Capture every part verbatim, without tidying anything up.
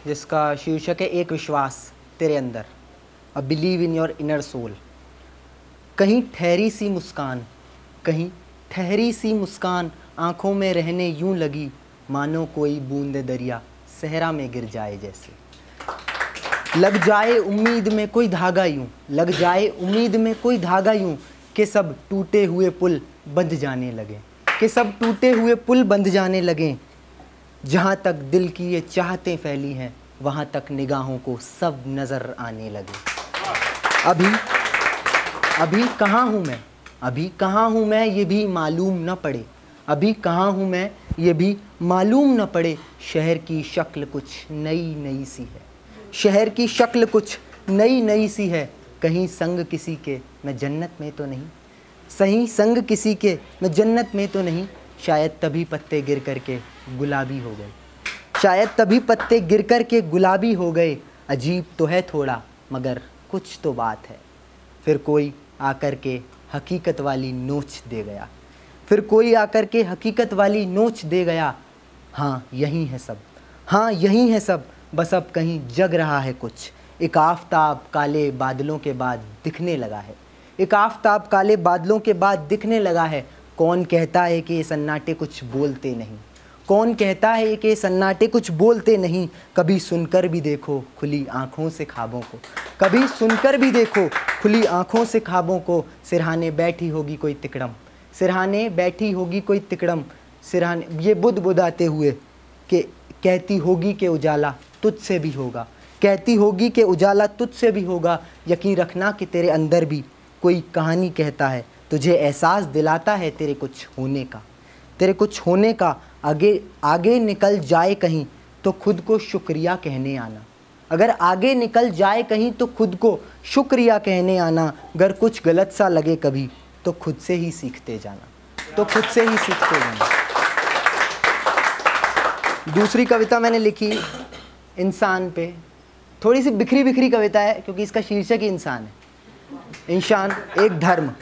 जिसका शीर्षक है एक विश्वास तेरे अंदर, a believe in your inner soul. कहीं ठहरी सी मुस्कान, कहीं ठहरी सी मुस्कान आँखों में रहने यूं लगी, मानो कोई बूंद दरिया सहरा में गिर जाए जैसे। लग जाए उम्मीद में कोई धागा यूं, लग जाए उम्मीद में कोई धागा यूं, कि सब टूटे हुए पुल बंध जाने लगे, कि सब टूटे हुए पुल बंध जाने लगे। जहाँ तक दिल की ये चाहतें फैली हैं, वहाँ तक निगाहों को सब नज़र आने लगे। अभी अभी कहाँ हूँ मैं, अभी कहाँ हूँ मैं ये भी मालूम न पड़े, अभी कहाँ हूँ मैं ये भी मालूम न पड़े। शहर की शक्ल कुछ नई नई सी है, शहर की शक्ल कुछ नई नई सी है। कहीं संग किसी के मैं जन्नत में तो नहीं, सही संग किसी के मैं जन्नत में तो नहीं। शायद तभी पत्ते गिर कर के गुलाबी हो गए, शायद तभी पत्ते गिर कर के गुलाबी हो गए। अजीब तो है थोड़ा मगर कुछ तो बात है। फिर कोई आकर के हकीकत वाली नोच दे गया, फिर कोई आकर के हकीकत वाली नोच दे गया। हाँ यही है सब, हाँ यही है सब, बस अब कहीं जग रहा है कुछ। एक आफताब काले बादलों के बाद दिखने लगा है, एक आफताब काले बादलों के बाद दिखने लगा है। कौन कहता है कि ये सन्नाटे कुछ बोलते नहीं, कौन कहता है कि ये सन्नाटे कुछ बोलते नहीं। कभी सुनकर भी देखो खुली आँखों से ख्वाबों को, कभी सुनकर भी देखो खुली आँखों से ख्वाबों को। सिरहाने बैठी होगी कोई तिकड़म, सिरहाने बैठी होगी कोई तिकड़म, सिरहाने ये बुद बुदाते हुए कि कहती होगी कि उजाला तुझसे भी होगा, कहती होगी कि उजाला तुझसे भी होगा। यकीन रखना कि तेरे अंदर भी कोई कहानी कहता है, तुझे एहसास दिलाता है तेरे कुछ होने का, तेरे कुछ होने का। आगे आगे निकल जाए कहीं तो खुद को शुक्रिया कहने आना, अगर आगे निकल जाए कहीं तो खुद को शुक्रिया कहने आना। अगर कुछ गलत सा लगे कभी तो खुद से ही सीखते जाना, तो खुद से ही सीखते जाना। दूसरी कविता मैंने लिखी इंसान पे, थोड़ी सी बिखरी बिखरी कविता है क्योंकि इसका शीर्षक ही इंसान है। इंसान एक धर्म,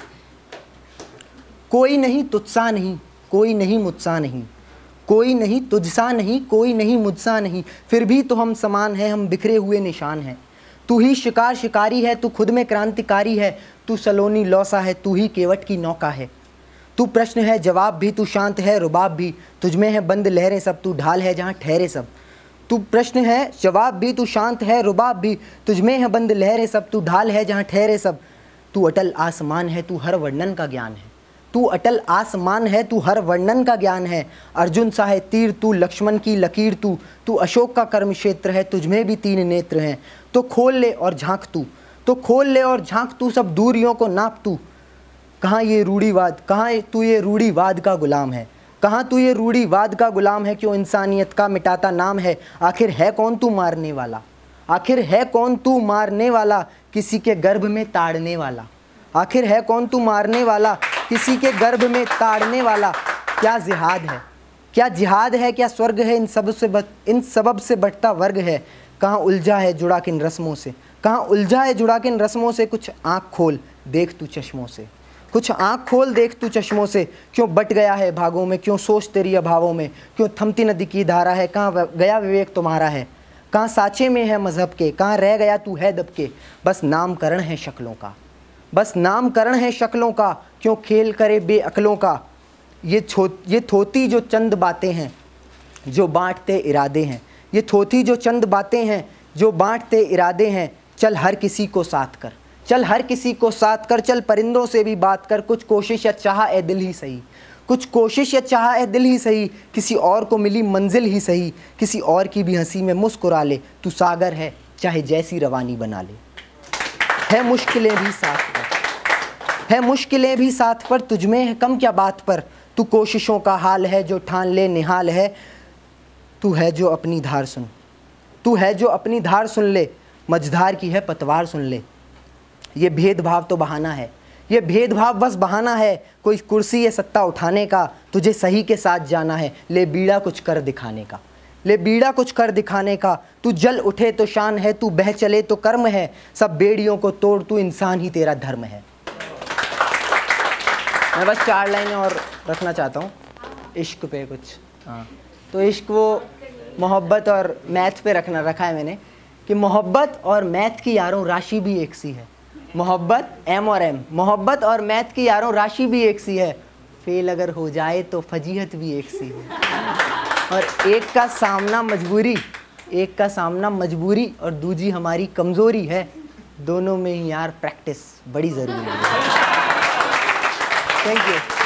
कोई नहीं तुझसा नहीं, कोई नहीं मुझसा नहीं, कोई नहीं तुझसा नहीं, कोई नहीं मुझसा नहीं। फिर भी तो हम समान हैं, हम बिखरे हुए निशान हैं। तू ही शिकार शिकारी है, तू खुद में क्रांतिकारी है। तू सलोनी लौसा है, तू ही केवट की नौका है। तू प्रश्न है जवाब भी, तू शांत है रुबाब भी। तुझ में है बंद लहरें सब, तू ढाल है जहाँ ठहरे सब। तू प्रश्न है जवाब भी, तू शांत है रुबाब भी। तुझ में है बंद लहरें सब, तू ढाल है जहाँ ठहरे सब। तू अटल आसमान है, तू हर वर्णन का ज्ञान है। तू अटल आसमान है, तू हर वर्णन का ज्ञान है। अर्जुन सा है तीर तू, लक्ष्मण की लकीर तू। तू अशोक का कर्म क्षेत्र है, तुझमें भी तीन नेत्र हैं। तो खोल ले और झांक तू, तो खोल ले और झांक तू, सब दूरियों को नाप तू। कहाँ ये रूढ़ीवाद, कहाँ तू ये रूढ़ीवाद का गुलाम है, कहाँ तू ये रूढ़ीवाद का गुलाम है। क्यों इंसानियत का मिटाता नाम है। आखिर है कौन तू मारने वाला, आखिर है कौन तू मारने वाला, किसी के गर्भ में ताड़ने वाला। आखिर है कौन तू मारने वाला, किसी के गर्भ में ताड़ने वाला। क्या जिहाद है, क्या जिहाद है, क्या स्वर्ग है, इन सब से बच, इन सबब से बटता वर्ग है। कहाँ उलझा है जुड़ा किन रस्मों से, कहाँ उलझा है जुड़ा किन रस्मों से। कुछ आँख खोल देख तू चश्मों से, कुछ आँख खोल देख तू चश्मों से। क्यों बट गया है भागों में, क्यों सोच तेरी अभावों में। क्यों थमती नदी की धारा है, कहाँ गया विवेक तुम्हारा है। कहाँ साँचे में है मज़हब के, कहाँ रह गया तू है दबके। बस नामकरण है शक्लों का, बस नामकरण है शक्लों का। क्यों खेल करे बेअक्लों का। ये छो ये थोती जो चंद बातें हैं, जो बांटते इरादे हैं। ये थोती जो चंद बातें हैं, जो बांटते इरादे हैं। चल हर किसी को साथ कर, चल हर किसी को साथ कर। चल परिंदों से भी बात कर, कुछ कोशिश या चाह ए दिल ही सही, कुछ कोशिश या चाह ए दिल ही सही। किसी और को मिली मंजिल ही सही, किसी और की भी हंसी में मुस्कुरा ले। तू सागर है चाहे जैसी रवानी बना ले। है मुश्किलें भी साथ पर, है मुश्किलें भी साथ पर। तुझमें है कम क्या बात पर। तू कोशिशों का हाल है, जो ठान ले निहाल है। तू है जो अपनी धार सुन, तू है जो अपनी धार सुन ले। मझधार की है पतवार सुन ले। ये भेदभाव तो बहाना है, ये भेदभाव बस बहाना है। कोई कुर्सी या सत्ता उठाने का, तुझे सही के साथ जाना है। ले बीड़ा कुछ कर दिखाने का, ले बीड़ा कुछ कर दिखाने का। तू जल उठे तो शान है, तू बह चले तो कर्म है। सब बेड़ियों को तोड़, तू इंसान ही तेरा धर्म है। मैं बस चार लाइनें और रखना चाहता हूँ इश्क पे कुछ। हाँ तो इश्क वो मोहब्बत और मैथ पे रखना रखा है मैंने कि मोहब्बत और मैथ की यारों राशि भी एक सी है। मोहब्बत एम और एम, मोहब्बत और मैथ की यारों राशि भी एक सी है। फेल अगर हो जाए तो फजीहत भी एक सी है। और एक का सामना मजबूरी एक का सामना मजबूरी और दूजी हमारी कमज़ोरी है। दोनों में ही यार प्रैक्टिस बड़ी ज़रूरी है। Thank you.